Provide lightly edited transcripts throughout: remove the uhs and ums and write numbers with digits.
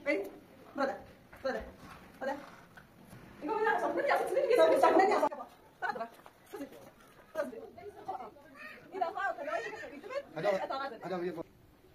بریم بده بده بده اینو میذارم صاحب نمیاد چیزی دیگه صاحب نمیاد صاحب بده این دفعه اطلاعی که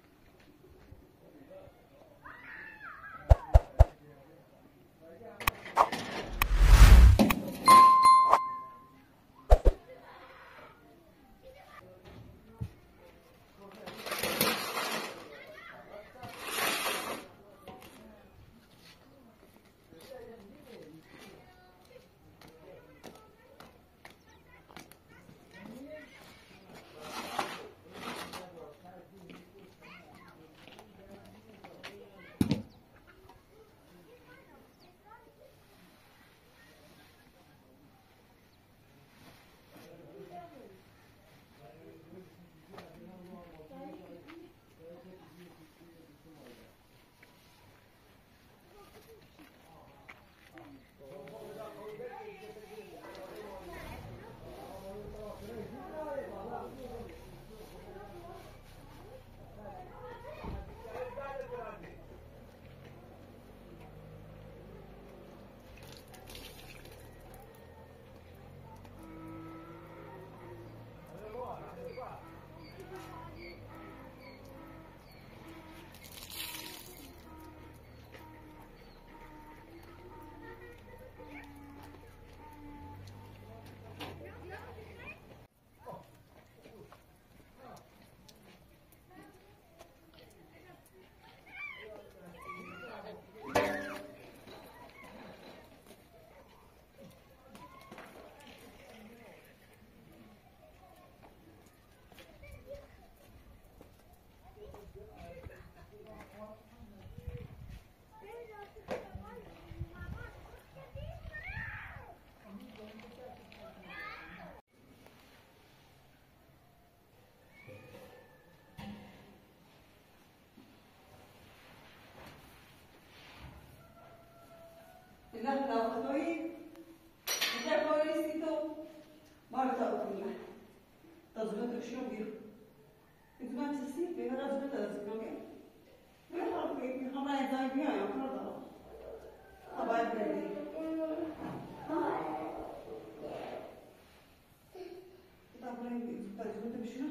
إذا تأخذي تأخذي تو ما بتأخذي تزبط شو بير إذا ما تسيب بيها تزبط تزبطي بيها في خمرة إنسان بيها يا كرده أبغى بدي تأخذي تزبط بشنو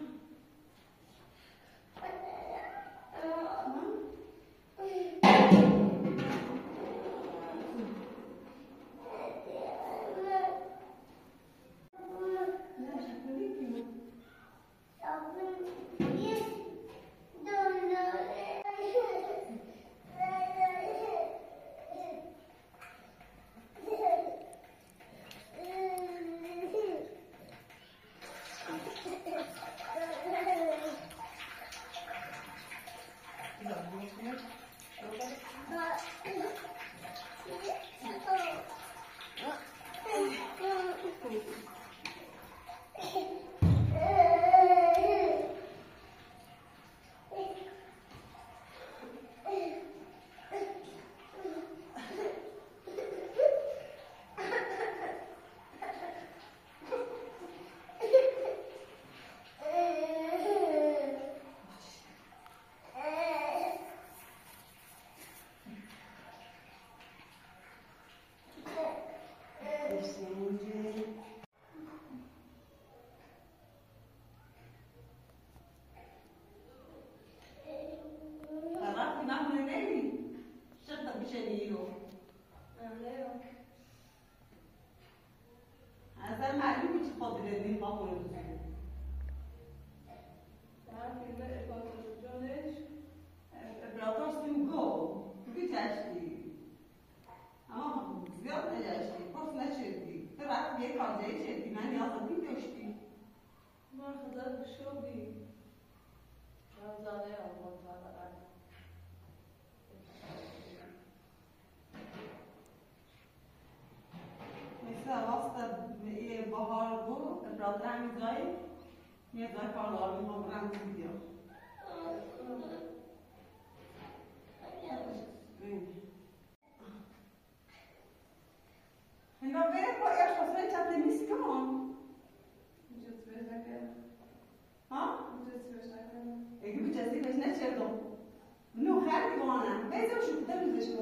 No, خیلی بانم. بذار شو بده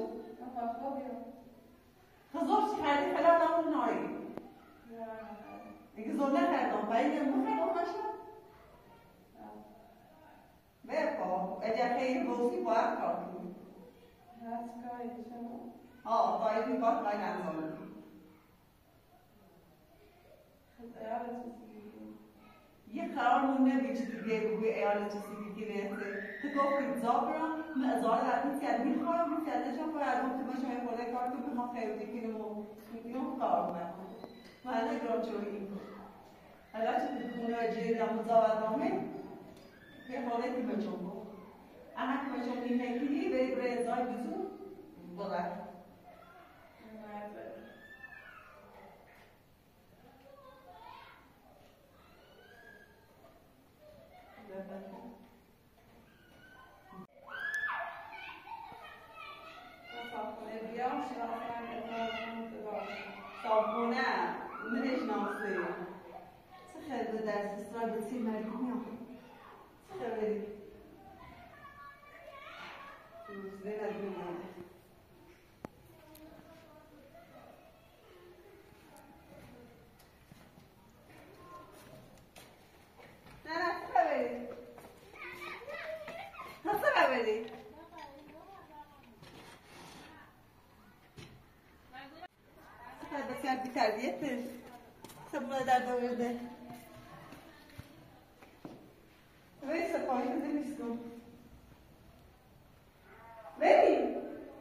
خزوش خیلی خیلی آدم ناری اگه زود نکردم باید نمیخواد باشم بپا اگه خیلی بوسی باید کار کنی باید میباد باید انجام بدی یه قرار مونده بیچه دیگه بگوی ایالت سیبیدی رهته که گفت زابرا من ازاره در این سیاد میخوام من سیادشم باید گفتی باشم یه خورده کار تو بخوام خیلی کنم میگم کار بکنم من نگرام چوری این کن اگر چه خونه جیری هم مزاوت یه خورده که بچم بود اما که بچم نیمه کنی بری برای ازای بزون بلد صابونه منش ناسه چه خیلی درس استرای بسیر مردمی هم چه خیلی روزه ندونم نه چه خیلی چه خیلی بسیار بی‌تربیته سبوده در دویده ولی سپاهی بده میسکم ولی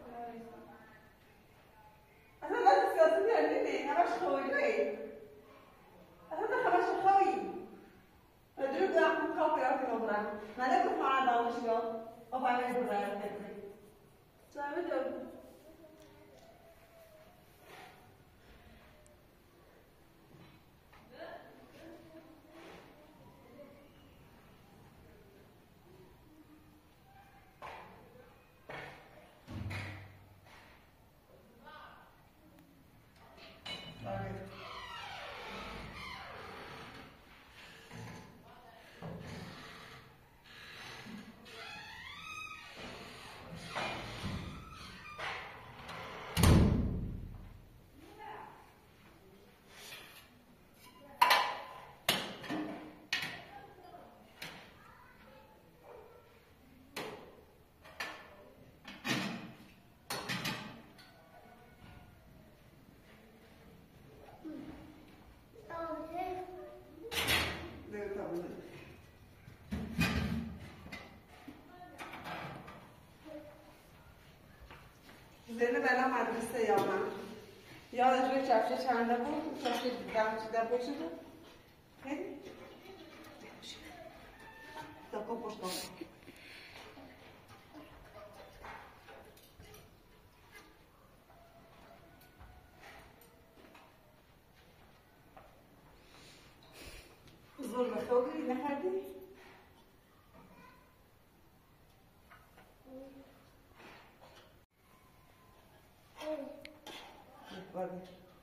اصلا لازم سیاسی بیارنی همش خویی اصلا ده همش خویی ندرو دو اخم خواه پیرا کنم برم نده که خواهد دانشگاه و باید برم سلامه دارم زنه بلا مدرسه یادم یادش روی چفشه چنده بود چفشه در باشه بود خیلی دکا پشت دارم زور بخوابی نکردی؟ Vale.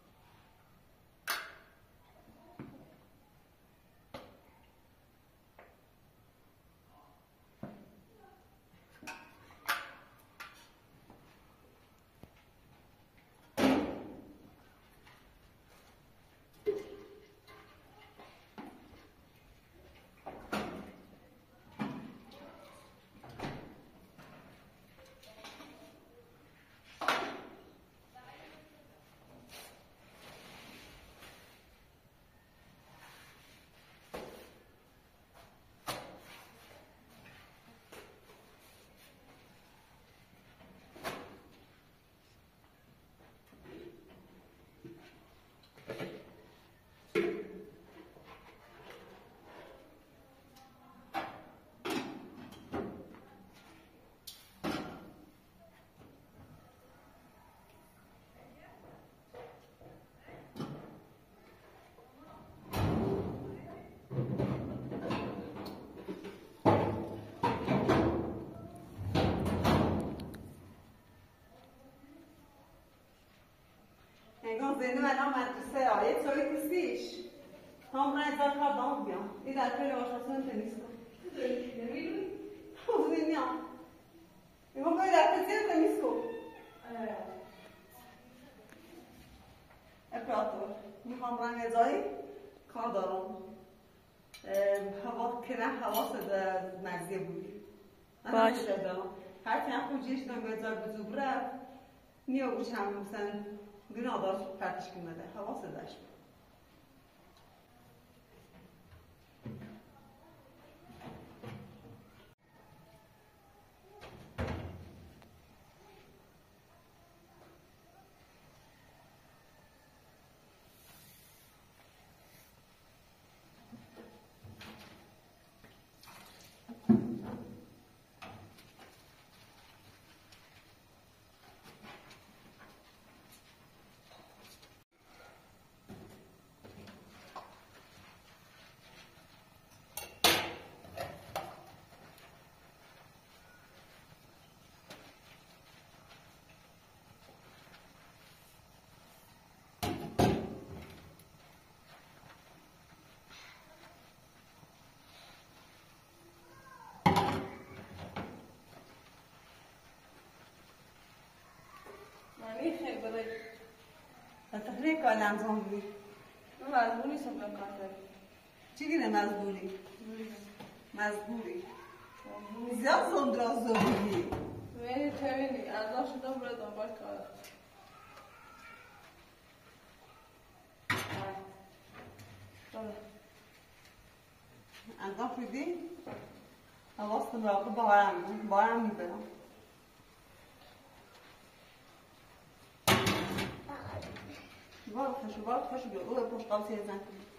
زنده منو مدرسه آیه سوی کسیش هم رای زار کار دام بیام این در پیل آشاسون تنیس کن خوب نمیام این موقعی در پیل تنیس کن میخوام رنگ ازایی کار دارم هوا کنه حواست مزه بودی باش هر که جیش دم بذار بزوبره نیا بچم مثلا گناه داشت پرتش کنده حواست داشت خیلی برای تفریق کنم انجام بدی مزبوری سم کار داری چی گیره مزبوری زیاد زندرا زبونی ولی تمینی الله شده برای دنبال کار انجام بدی حواستم را بارم میبرم بارو خشو بیا او پشت قاسی زن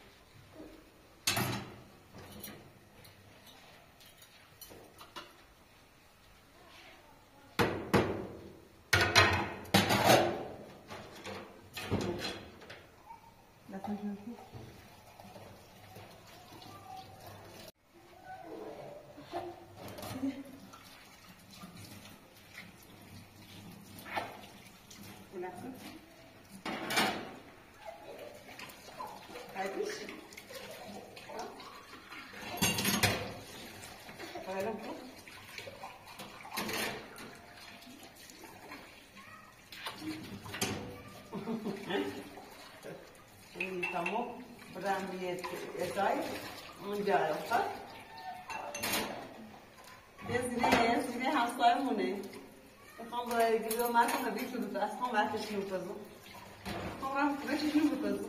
Kamu berani esai menjauh kan? Dia sini hasta mune. Kamu berani gitu macam nabi sudah tas kamu macam sih nukazu. Kamu macam sih nukazu.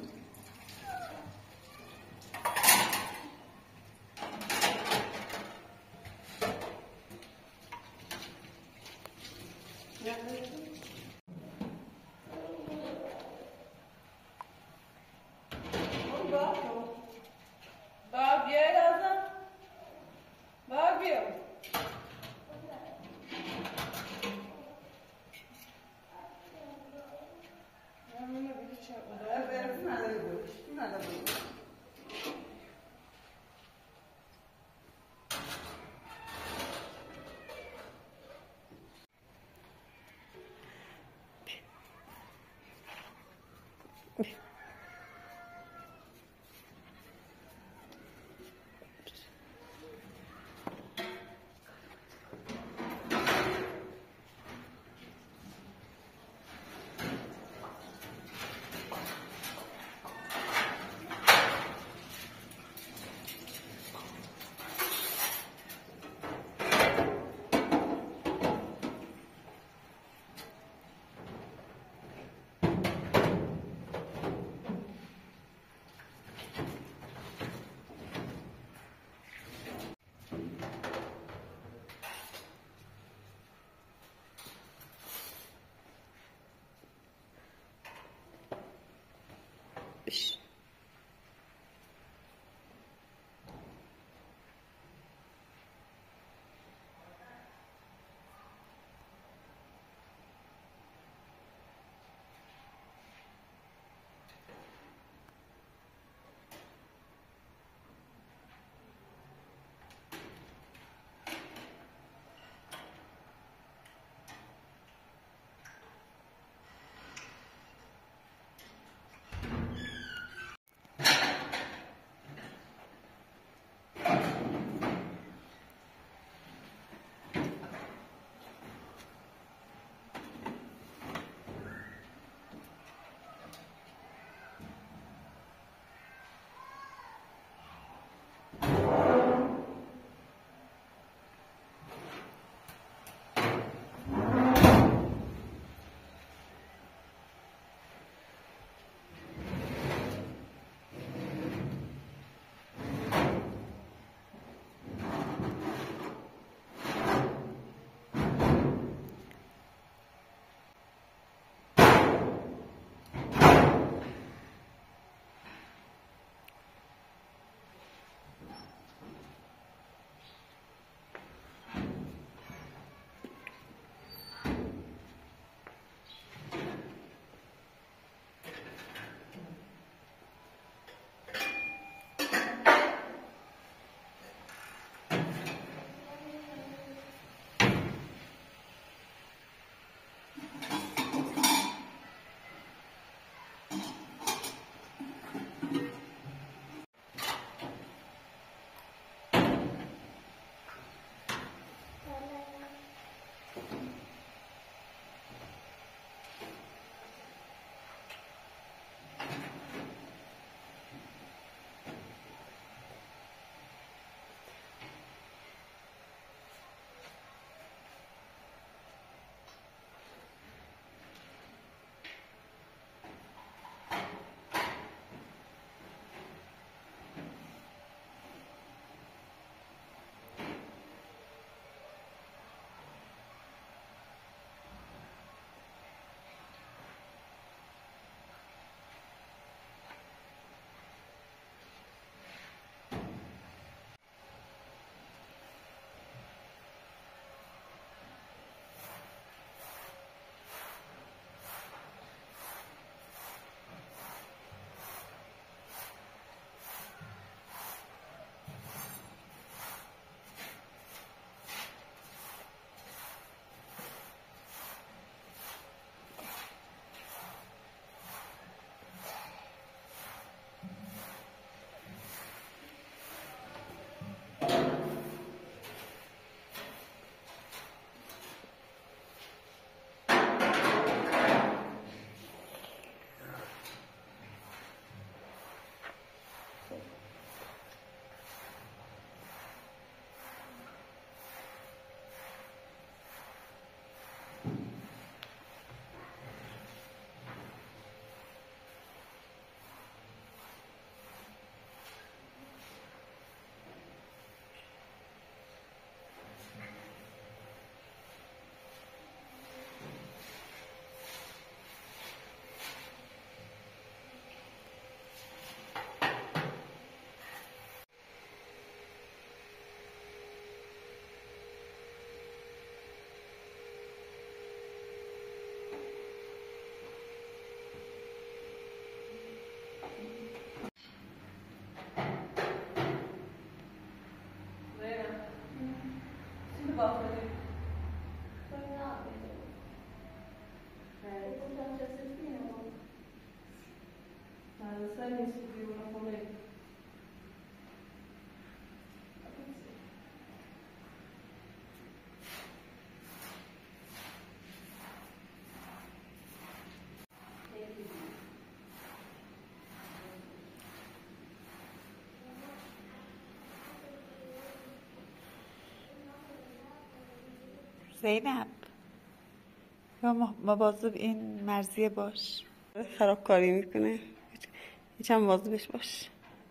زینب یا مواظب این مرزیه باش، خرابکاری میکنه. یکم مواظبش باش.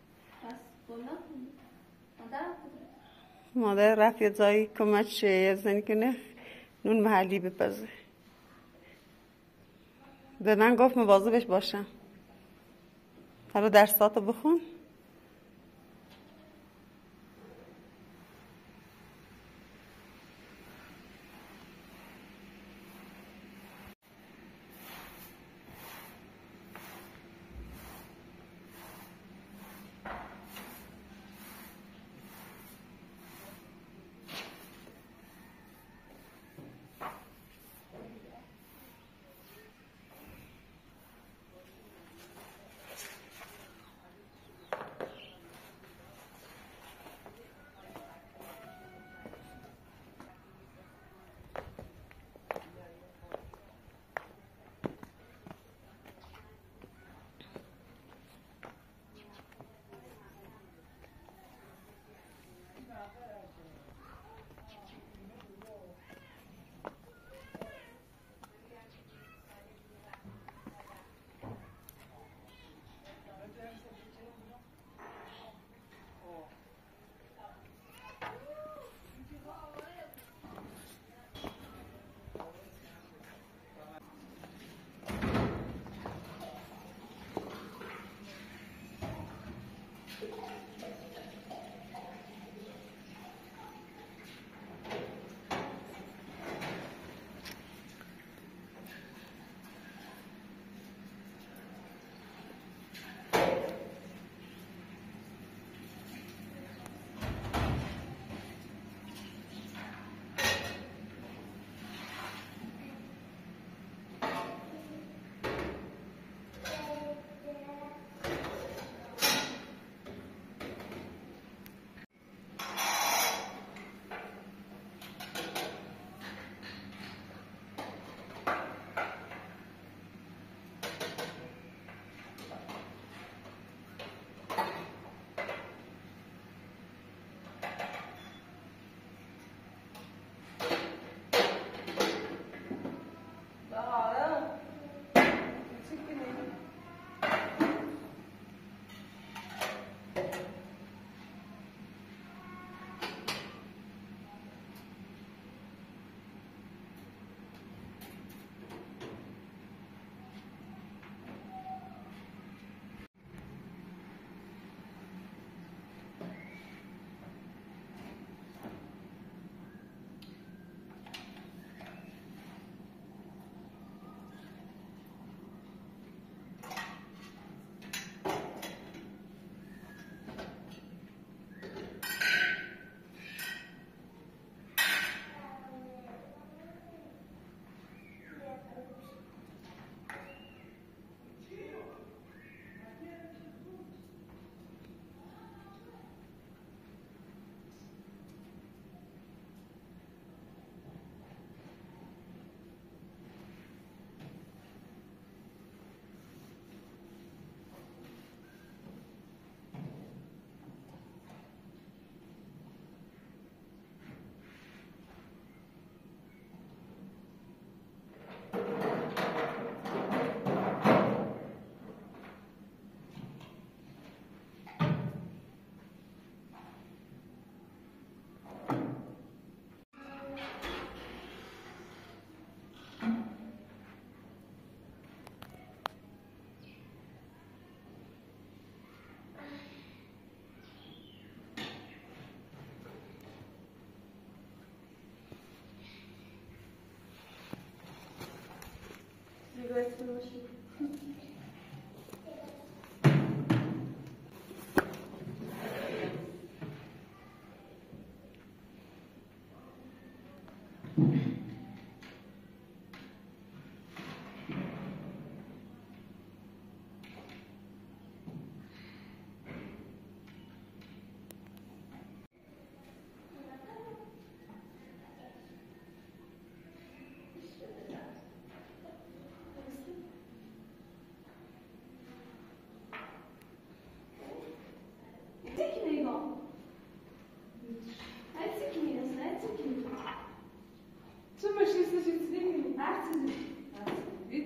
مادر رفت یه جایی کمک یه زنی کنه نون محلی بپزه. به من گفت مواظبش باشم. حالا درساتو بخون.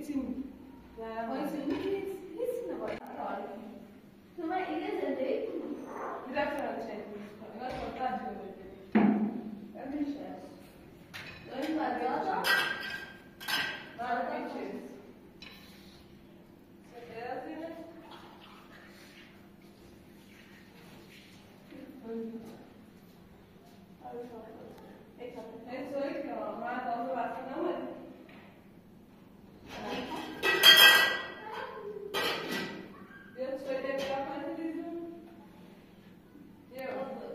ایتیم وایسیم هیچ نباید تو من اینه زنده میرفتم چه اینا تو رد شده میشه داریم برداشت برای چیز سکراتینه این سوی که من دازو وقتی نمید بیاد سوی دیگه کنی دیدون یه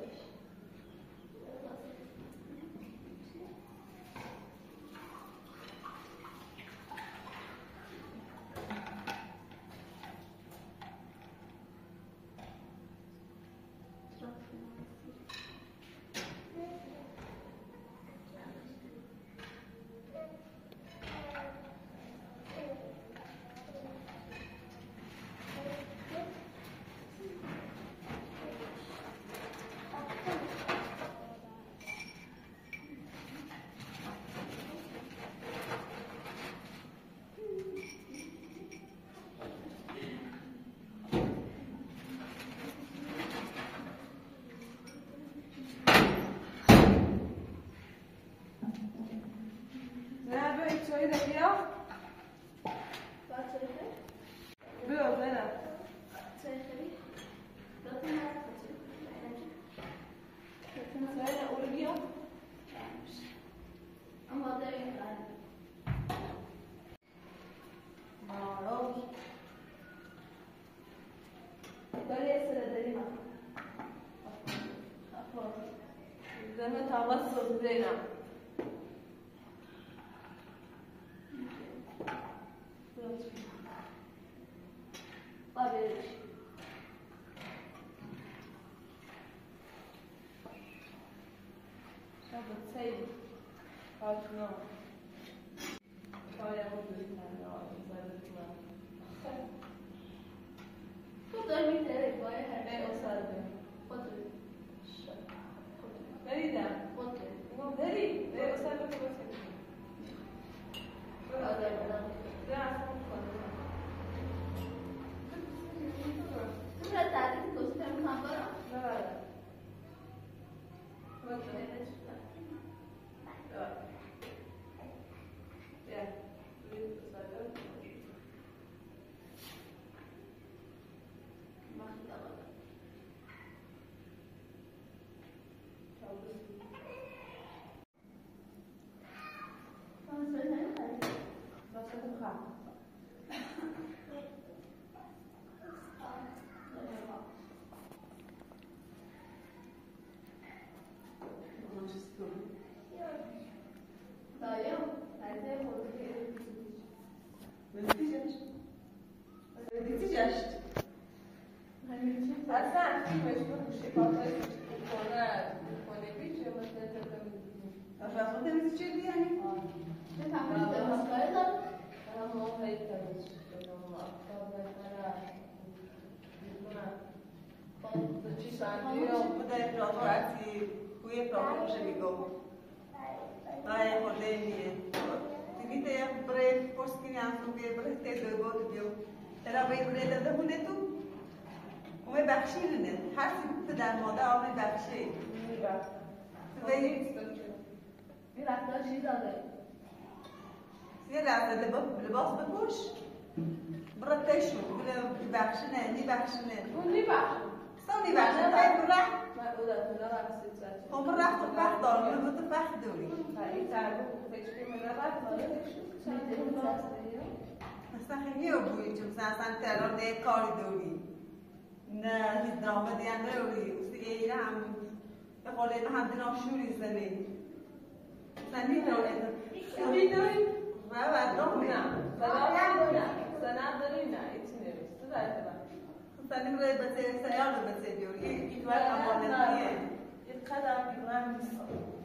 زمین توسط زینم قابلش شاید سیل کارتونا کاری هم بودید من تو داری میتره باید نه اصلا خود بریدم خود بری نه اصلا بکنم در مادر آمه بخشه این رفتار چی داره؟ یه رفته لباس بپوش برتشو بخشنه نی بخشنه اون نی بخشن سا نی بخشنه باید برخ من او دستونه رفت سیزد خب رخت و بخت داری رو تو بخت داری این تربه فکر من رفت داره اصلا خیلی بویی چون اصلا تران نه کاری داری نه هیچ درامه دیان داری اسی ایره هم به قوله هم دینا شوری زنی اصلا نی داری و داری نه سنت داری نه ایچی نویست تو داری سنی برای بچه سیال بچه بیاری این وقت امانتیه یک قدم بیرم نیست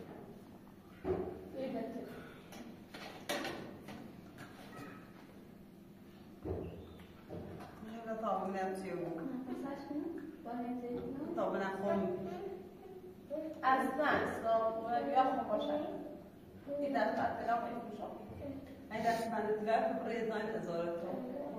من تابونم چیه بود تابونم خون از نه اصلا یا خوب باشه این دست بطلا خیلی شما این دست من دیگر برای زن ازارتون.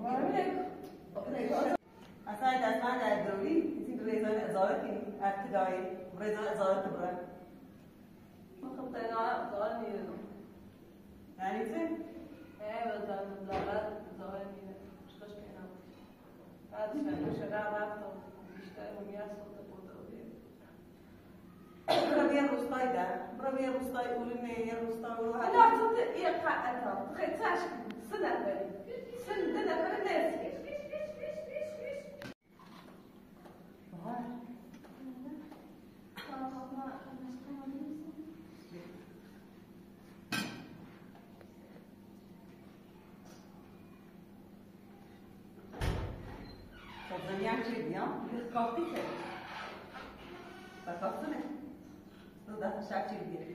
اصلا این دست من در دروی این برای زن ازارتی ابتدایی برای زن ازارت برای. خب تنها زار میرم. یعنی چه؟ بزن زار میرم. شکاش کنم. بعدش نمیشه رفتم بیشتر میاد صد بودم. برای روستای در برای روستای اولینه یه روستای اول. حالا تو یه قطعه خیلی تاش سنت بری. سنت نفر نیست. زنیان چی بیام؟ کافی کرد. و کافی نه. تو دست شب چی بیاری؟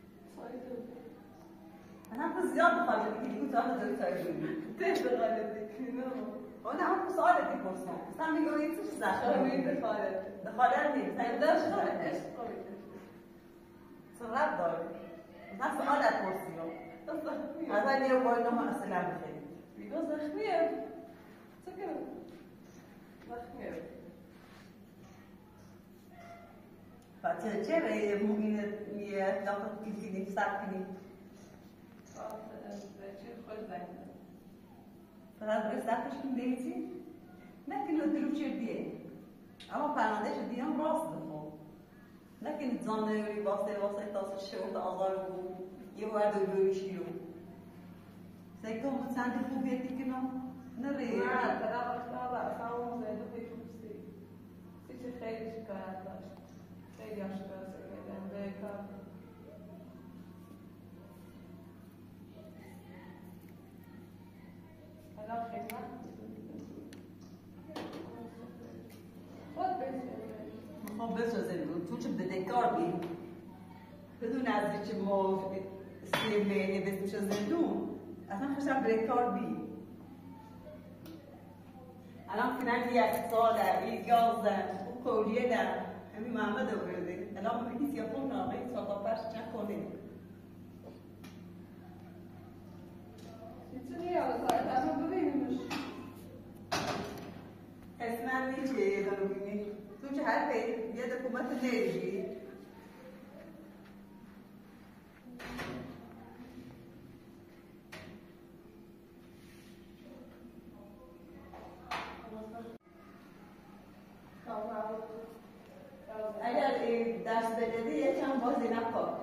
أنا كنت زيادة خالد كنت أنا جالسة أقول تيجي غالب كنا وأنا عارفة سؤالك في فرصة بس أنا بيقول لي إيش ساعة مين دخالة دخلت لي ده شغل إيش قوي صغار داري بس سؤالك فرصة هذا اللي هو إنه السلام خير بيجوز خمير سكر خمير فچه ممكن يتلاقى كل ساعة فلا برستاقش كم ديتي لكن الدروب شرديه اما پرنده شدیم راست بخون لكن تزانه واسه تاس الشوط آزار بو یه ورد و دویشیو سیکتون متسندی خوبیتی کنم نره نه ترا باشتا فاهم زیدو بیشتر سی خیلی شکایت داشت خیلی اشتباه کردم به کار خب بس زندون تو چه بدهکار بی بدون از چه ما سیمه بس میشه زندون اصلا خوشم بدهکار بی الان فیلم یک ساله یک یازده کوریه در همین محمد ورده الان میگی سیاپون نامه ساتا پرش چند کنه میتونی یاد ساعت اما ببینیمش اسمم نیچه یه دارو بینی تو چه حرفه یه دکومت نریجی اگر درس بدهی یه چند بازی نکار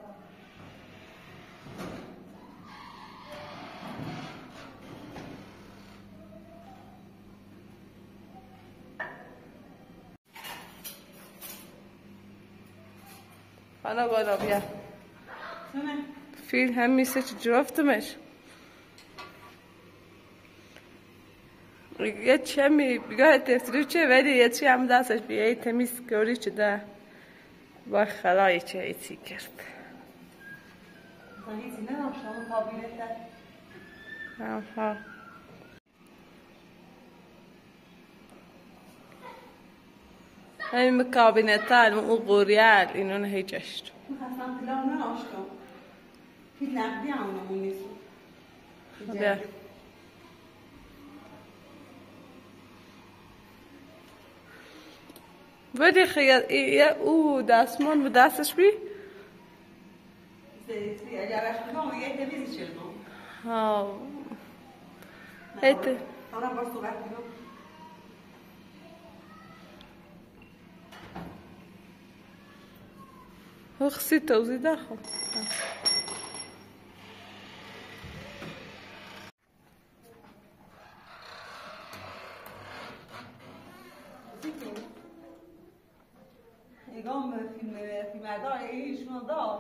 حالا بالا بیا فیل هم میسه چه جفتمش یه چه می بگاه تفتری چه ولی یه چی هم دستش بیایی تمیز کاری چه ده با خلایی چه ایتی کرد هیچی ندارم شما قابلیت آها همین مکابینتال و قوریال اینو نهیجشت میخواستم کلام ناشتم هیچ نقدی همونمون نیست بیا بدی خیلی او دستمان به دستش بی؟ اگر اشتباه یه تمیزی شدم ها ایت حالا باش صحبت کنم خصی توضیح داخل نگام فیلمردار ایشون دار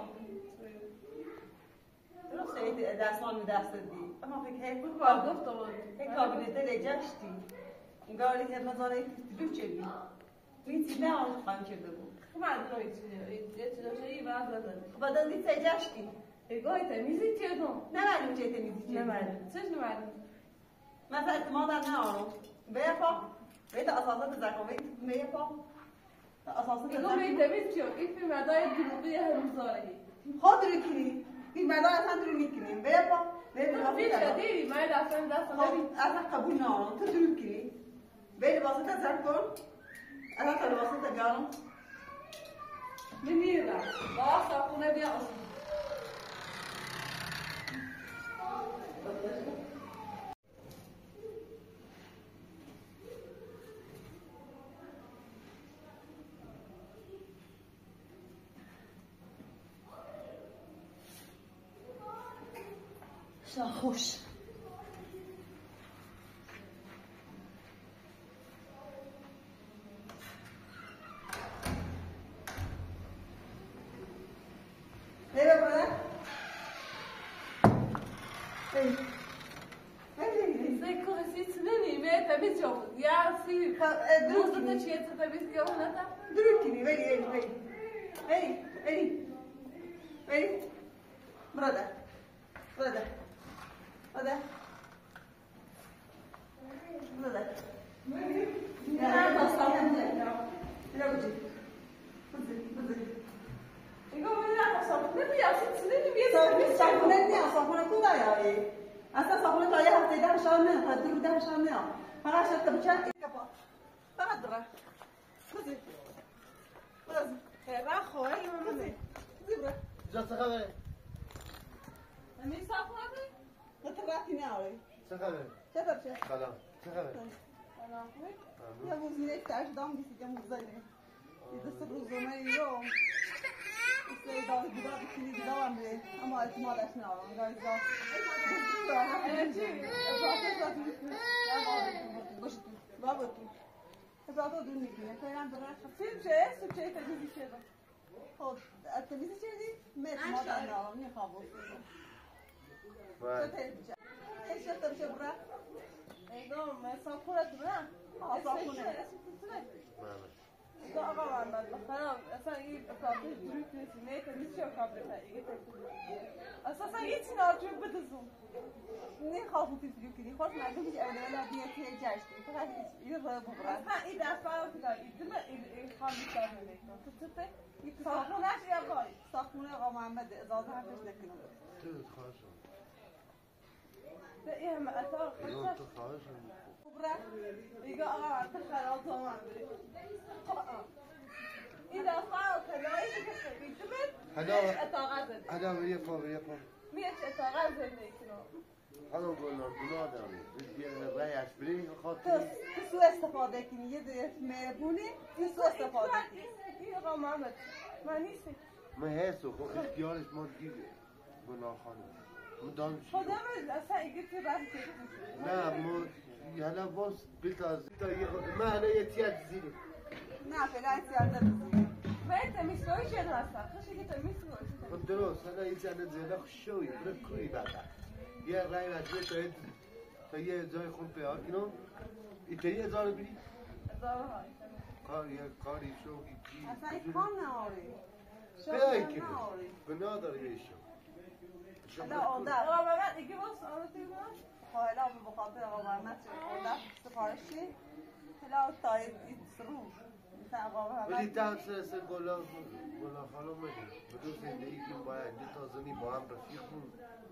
درسته دستان دست دی اما فکر بود با گفت بود یک کابینت لجشتی انگاری که مزاره تیتلو چه بی نیتی نه آنش خواهم کرده بود خب روی چیه یه چیزی بعد بزن و دادی سجشتی اگه تمیزی چیه کن نه معلوم چه تمیزی چه چش نمعلوم مثلا اعتمادم نه آنو بیفا بیت اساسات زکاوی بیفا اساسات اگه تمیز چیه این فیلم ردای جنوبی هرمزاری خود رو کنی این مردان اصلا رو میکنیم بیفا بری تو واسه بیشه تا دیدی من رفتم دستم خب اصلا قبول ندارم تو دروغ کنی بری واسه تا زر کن اصلا تا واسه تا بیارم میمیرم با صابونه بیا اصلا خوش Nereye bana? Hey. Hey. زي كل سنين ما تبيت يوم يا سيدي موزة شيء تبيت يوم نتا Durukini, vedi. Vedi. Brother. Ya da sahne. Ya bu. يقول لا صابونه بيا سنين بيا صابونه نه صابونه کلا یاری اصلا صابونه تا یه هفته ده شام نه تا دو ده شام نه فقط شد بچه کپا فقط دره بزی خیلی خوایی مامان زیبره جا چه خبره؟ می صابونه نترافی نه آوری چه خبره؟ چه بچه سلام چه خبره؟ سلام خوبی یا موزینه تاش دام دیسی که موزینه دست روزنامه یوم işte daha güzel bir şey değil ama ama ihtimalle ne var? Gayet evet. Zaten dün yine falan bırak. Sütçe temiz işe de. O temiz işe değil. Metmadan ne alalım? Ne kabul? Vay. İşte tabii bırak. Eğdom, sapura duran. Sapura. Mehmet. Da aga var ben. Tamam, sen iyi kapatı dürüklüsün. Ne temiz şey kapatı. İyi temiz. Aslında gitsin artık bedezum. Ne kabul ediyor ki? Hoş geldin. Biz evlerle bir yere geçtik. Fakat iyi bu bırak. Ha, iyi ders var filan. Değil mi? İyi kalmışlar böyle. Tutup sapura şey yapar. Sapura ama Mehmet zaten herkes ne kınıyor. Tut خواهشم. ده ايه ما اثار يوم تو خواهشم. Bırak. يجا تخيل طبعا اذا صار كذا يكتمل هذا ويا فوق. ميش اتغازل ليكنو هذا قلنا بنا داري. بدي رايح بري خاطر. Su استفاده کنی یه دیگه مهربونی سو استفاده کنی ايه غا محمد ما نيسي ما هسه خو اختيارش ما دیگه بنا خانم. مدام شو. خدا من اصلا قلت راح لا مو هلا بص بيتاز ما انا يتيات زيني. نه فعلا سیارده بزنی ما انت مسوي شيء راسا خش قلت مسوي خب درست هلا يتعنا زينه خشوي بركوي بعد. یه رای مجبور تا یه جای خوب پیدا کنم. ایتایی هزار بری؟ کاری شوقی چی؟ اصلا این کام نهاری پیدا کنم. بنا داره بیشم. حالا آدر آقا محمد دیگه باز آمده باز حالا به بخاطر آقا محمد آدر سفارشی حالا تایی سرو مثلا آقا ولی محمد تا سر گلا خانم میگه. بدو زندگی که باید تازنی با هم رفیقون.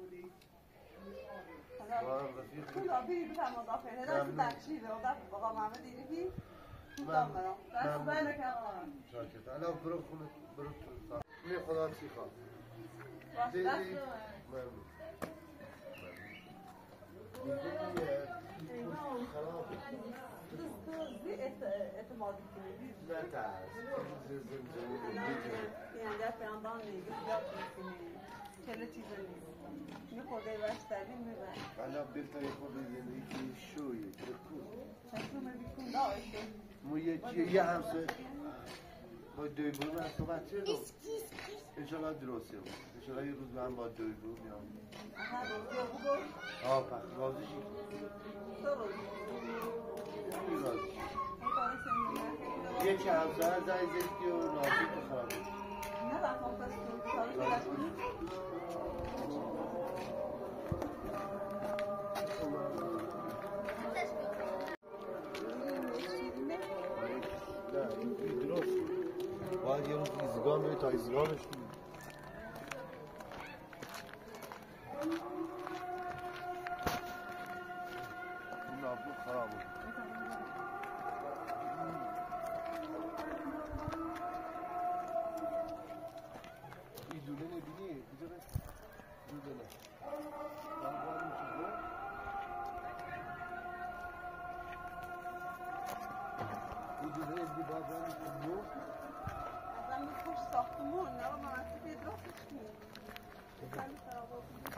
با هم رفیق. کلا بری بفهم مضافه حالا بخشیده آقا محمد دیگه بی بودم برام دست بله که آقا ساکت. الان برو خونه برو تو. می خدا چی خواد. باش دیدی؟ دست ممنون. خرابه. زی اعتمادی کنی نه ترس. yani depremden neydi? Sıcak mısın? Kelle çizim. Ne kadar başladın mı ben? الان بهتره خود زندگی شویه برکو. Çakma bir konu daha işte. مو یه همسه با دوی برو من صحبت چه انشالله درسته بود. انشالله یه روز من با دوی برو میام. Aha doğru bu. آه پس راضی شید. Doğru. خیلی راضی شید. Ne kadar senin یکی همسه ها زنی زدی و نازی تو خواهد. ne kadar fazla نه این درست باید یه روز ایزگاه بری تا ایزگاهش کنی. خراب بود. این دوله نبینی؟ اینجا به دوله این دوله ازدی بازم میشه ازم میخوش ساختمون نه با منصف ادراکش کنیم خیلی خرابه بود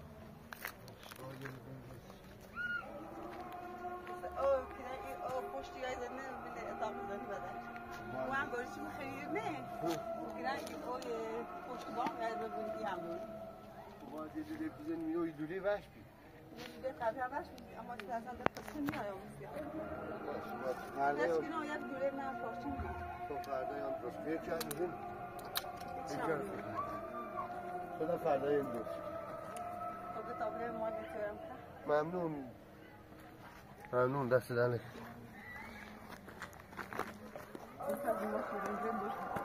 پشتی های زنه بینه اتاق زنی بدن و هم بارشون خیلی نه گرن که اوی پشت بام های ببینی هم بود باید یه دوله بزنیم اینو این دوله وش بید به قبل هم وش بید اما که اصلا در قصه می آیا موسیقی فردا دست کنه آید دوله نه پاشتون بود تو فردا هم درست بیر کردیم خدا فردا هم درست خب تابله ما بیتورم که ممنون ممنون دست دنک از این ما شیرین زن دوست